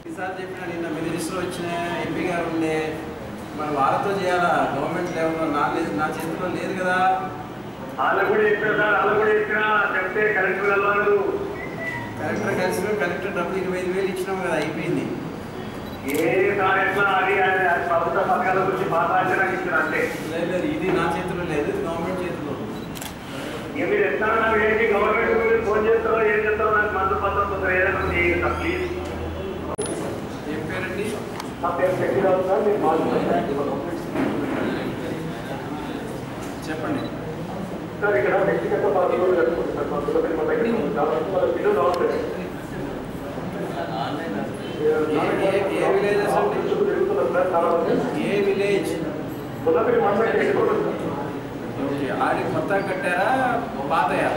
ఈసారి చెప్పిన నిన్న మినిస్టర్ వచ్చిన ఎంపీ గారు ఉండే మరి వాళ్ళతో చేయాలా గవర్నమెంట్ లెవెల్లో నా చేతిలో లేదు కదా. వాళ్ళకు కూడా చెప్పినా చెప్తే కలెక్టర్ వెళ్ళాలి. కలెక్టర్ కలిసి కలెక్టర్ డబ్బులు 25,000 ఇచ్చినాం కదా, అయిపోయింది. ఏ సార్ ఎట్లా అది ప్రభుత్వ పథకాల గురించి మాట్లాడడానికి ఇచ్చిన అంతే. లేదు, ఇది నా చేతిలో లేదు, ఇది గవర్నమెంట్ చేతిలో. మీరు ఎట్లా ఏంటి గవర్నమెంట్ ఫోన్ చేస్తారో ఏం చేస్తారో నాకు మంత్రి పత్రం ఏదైనా చేయండి ప్లీజ్. ఏం పేరండి? నా పేరు శక్తిరావు సార్. మీరు చెప్పండి సార్. ఇక్కడ వ్యక్తిగత బాధ్యతలు జరుపుకుంటారు సార్. మా పిల్లలు రావట్లేదు. ఏ విలేజెస్ అండి? ఏ విలేజ్? ఓకే, ఆడి కొత్తగా కట్టారా పాతయా?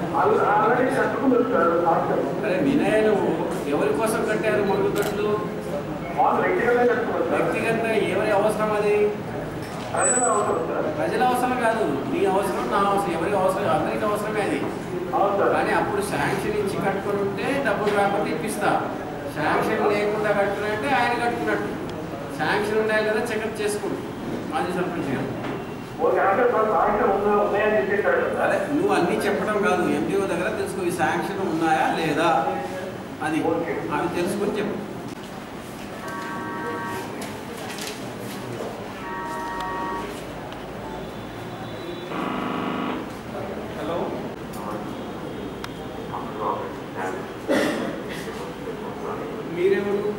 అరే వినయ, నువ్వు ఎవరి కోసం కట్టారు మరుగుదొడ్లు? వ్యక్తిగతంగా ఎవరి అవసరం అది? ప్రజల అవసరం కాదు, నీ అవసరం, నా అవసరం, ఎవరికి అవసరం, అందరికీ అవసరమే అది. కానీ అప్పుడు శాంక్షన్ ఇచ్చి కట్టుకుని ఉంటే డబ్బులు రాకపోతే ఇప్పిస్తా. శాంక్షన్ లేకుండా కట్టుకున్నట్టే ఆయన కట్టుకున్నట్టు. శాంక్షన్ ఉండాలి కదా, చెకప్ చేసుకోండి మాజీ సర్పంచ్ గారు. అదే నువ్వు అన్నీ చెప్పడం కాదు, ఎండిఓ దగ్గర తెలుసుకో ఈ శాంక్షన్ ఉన్నాయా లేదా అది, అవి తెలుసుకొని చెప్పు. హలో, మీరెవరు?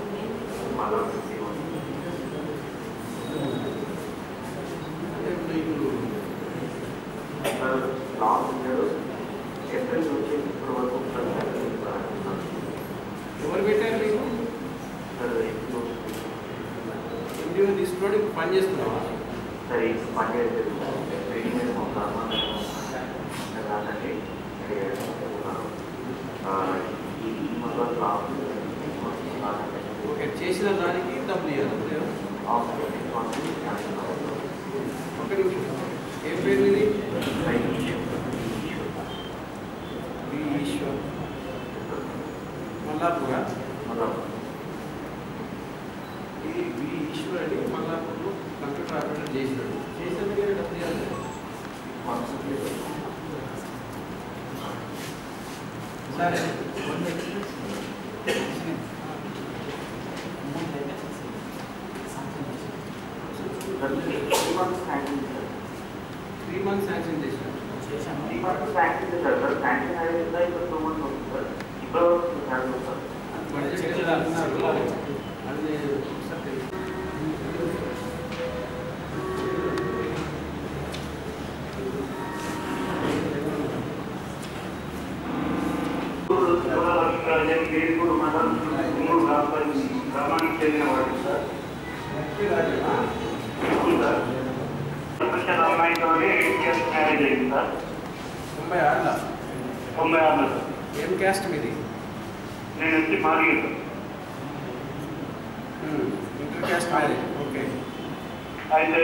ఎవరు పెట్టారు మీకు? ఎండిఓ తీసుకొని పని చేస్తున్నావా? సరే పని చేస్తుంది. ఓకే, చేసిన దానికి డబ్బులు ఇవ్వాలి. ఒక నిమిషం, ఏం పేరు ఇది? ఈశ్వర్ మల్లాపూరా? ఇది ఈశ్వర్ అని మల్లాపూర్లో కంప్యూటర్ ఆపరేటర్ చేసినాడు. చేసినందుకు డబ్బులు ఇవ్వాలి. సరే, త్రీ మంత్స్ శాంక్షన్ చేశాను. బడ్జెట్ అంటున్నారు అది ఒకసారి గ్రామానికి చెందిన వాడు సార్. అమ్మాయితో మ్యారేజ్ అయింది సార్. 96 సార్. ఏం క్యాస్ట్ మీది? నేను వచ్చి మాది ఇంటర్ క్యాస్ట్ మ్యారేజ్. ఓకే, అయితే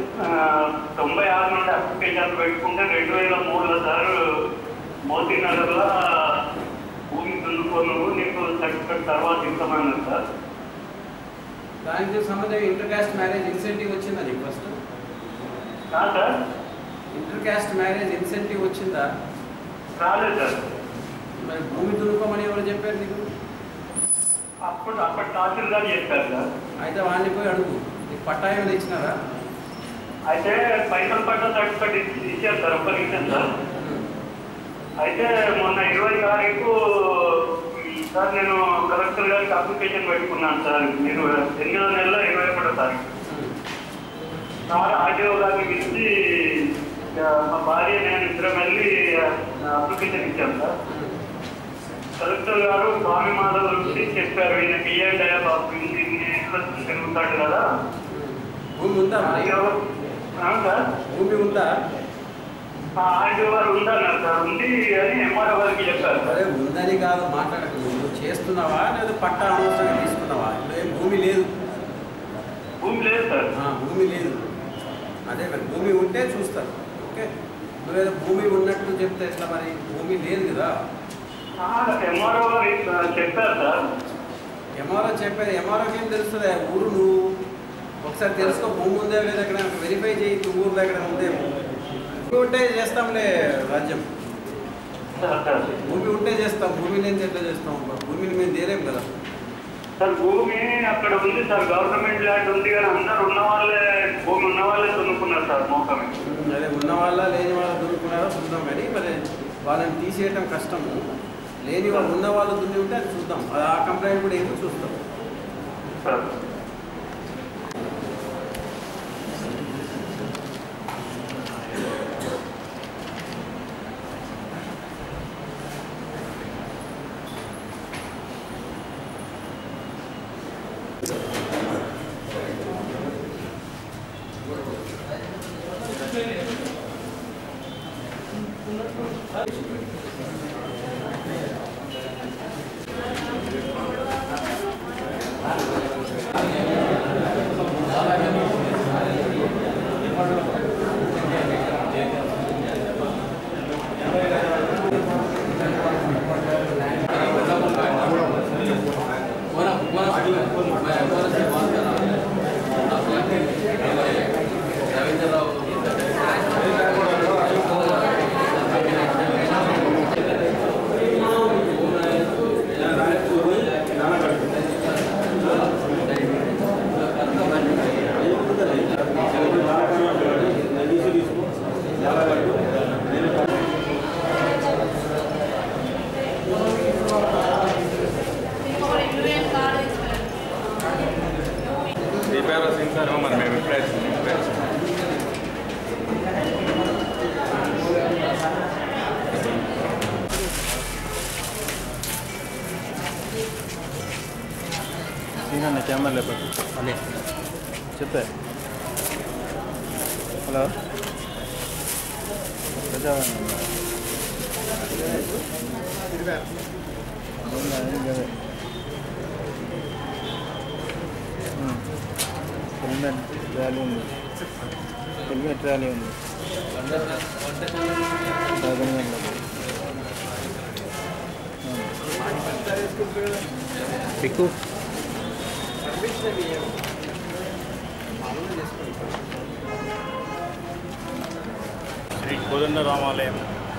96 నుండి అప్లికేషన్ పెట్టుకుంటే 2003లో సార్ మోతీ నగర్లో భూమి దున్నుకోను నీకు సర్టిఫికెట్ తర్వాత ఇస్తామన్నారు సార్. దానికి సంబంధం ఇంటర్ క్యాస్ట్ మ్యారేజ్ ఇన్సెంటివ్ వచ్చిందా నీకు? First sir inter caste marriage incentive వచ్చిందా? రాలేదు సార్. మరి భూమి దున్నుకోమని ఎవరు చెప్పారు నీకు? అప్పుడు తహసీల్దార్ చెప్పారు సార్. అయితే వాడిని పోయి అడుగు, నీకు పట్టా ఏమైనా ఇచ్చినారా? అయితే పైసలు పట్ట సర్టిఫికెట్ ఇచ్చారు సార్, ఒక్కరికి ఇచ్చాను సార్. అయితే మొన్న 20 తారీఖు సార్ నేను కలెక్టర్ గారికి అప్లికేషన్ పెట్టుకున్నాను సార్. మీరు 8వ నెలలో 21వ తారీఖు సార్ ఆర్టీఓ గారికి పిలిచి మా భార్య నేను ఇద్దరం వెళ్ళి అప్లికేషన్ ఇచ్చాను సార్. కలెక్టర్ గారు స్వామి మాధవ్ గురించి చెప్పారు, ఈయన బియ్యండి బాబు ఇన్ని తిరుగుతాడు కదా. భూమి ఉందా? సార్ భూమి ఉందా? ఆర్టీఓ గారు ఉందన్నారు సార్. ఉంది అని ఎంఆర్ఓ గారికి చెప్పారు. అదే ఉందని కాదు మాట్లాడకు, నువ్వు చేస్తున్నావా లేదా పట్టా అనవసరంగా తీసుకున్నావా? ఇప్పుడు ఏం భూమి లేదు. భూమి లేదు సార్. భూమి లేదు, అదే మరి భూమి ఉంటే చూస్తారు. ఓకే, నువ్వేదో భూమి ఉన్నట్టు చెప్తే ఎట్లా? మరి భూమి లేదు కదా. ఎంఆర్ఓ గారు చెప్పారు సార్. ఎంఆర్ఓ చెప్పేది ఎంఆర్ఓకి ఏం తెలుస్తుంది ఊరు నువ్వు ఒకసారి తెలుసుకో భూమి ఉందే లేదా ఎక్కడ వెరిఫై చేయి ఊరు దగ్గర ఉందేమో భూమి ఉంటే చేస్తాంలే రాజ్యం భూమి ఉంటే చేస్తాం భూమి లేని ఎట్లా చేస్తాం భూమిని మేము తీరేం కదా సార్ భూమి అక్కడ ఉంది సార్ గవర్నమెంట్ ల్యాండ్ ఉంది కానీ అందరు ఉన్న వాళ్ళే భూమి ఉన్న వాళ్ళే దున్నుకున్నారు సార్ మోకమే అదే ఉన్న వాళ్ళ లేని వాళ్ళ దున్నుకున్నారో చూద్దాం కానీ మరి వాళ్ళని తీసేయటం కష్టము లేని వాళ్ళు ఉన్న వాళ్ళు దున్ని ఉంటే అది చూద్దాం ఆ కంప్లైంట్ కూడా ఏమో చూస్తాం సార్ कैमरा ले अले చెప్పే హలో హెల్మెట్ ర్యాలీ ఉంది హెల్మెట్ ర్యాలీ ఉంది పిక్కు శ్రీ కోదండరామాలయం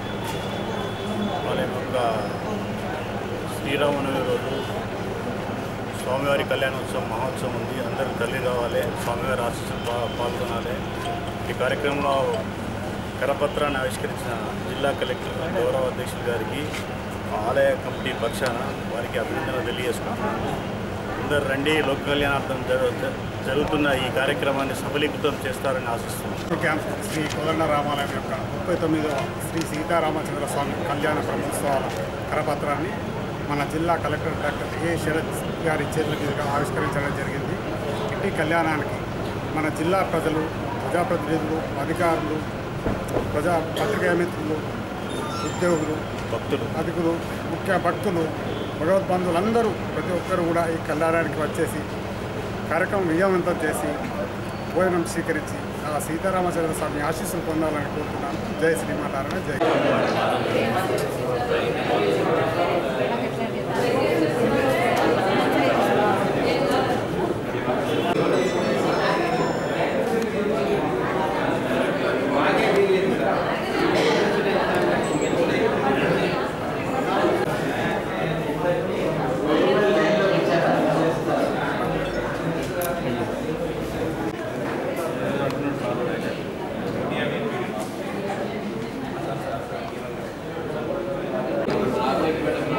యొక్క శ్రీరామనవమి రోజు స్వామివారి కళ్యాణోత్సవం మహోత్సవం ఉంది. అందరూ తల్లి రావాలి, స్వామివారి ఆశీస్సులు పాల్గొనాలి. ఈ కార్యక్రమంలో కరపత్రాన్ని ఆవిష్కరించిన జిల్లా కలెక్టర్ గౌరవ అధ్యక్షులు గారికి ఆలయ కమిటీ పక్షాన వారికి అభినందనలు తెలియజేసుకుంటున్నాను. అందరు రండి, లోక కళ్యాణార్థం జరుగుతున్న ఈ కార్యక్రమాన్ని సఫలీకృతం చేస్తారని ఆశిస్తున్నాను. క్యాంప్ శ్రీ కోదండరామాలయం యొక్క 39వ శ్రీ సీతారామచంద్ర స్వామి కళ్యాణ బ్రహ్మోత్సవాల కరపత్రాన్ని మన జిల్లా కలెక్టర్ డాక్టర్ ఏ శరత్ గారి చేతుల మీదుగా ఆవిష్కరించడం జరిగింది. ఇట్టి కళ్యాణానికి మన జిల్లా ప్రజలు, ప్రజాప్రతినిధులు, అధికారులు, పత్రికా మిత్రులు, ఉద్యోగులు, భక్తులు, అధికులు, ముఖ్య భక్తులు, భగవద్బంధువులందరూ ప్రతి ఒక్కరు కూడా ఈ కళ్యాణానికి వచ్చేసి కార్యక్రమం విజయవంతం చేసి భోజనం స్వీకరించి ఆ సీతారామచంద్ర స్వామి ఆశీస్సులు పొందాలని కోరుతున్నాను. జై శ్రీమాతారాయణ, జై Gracias.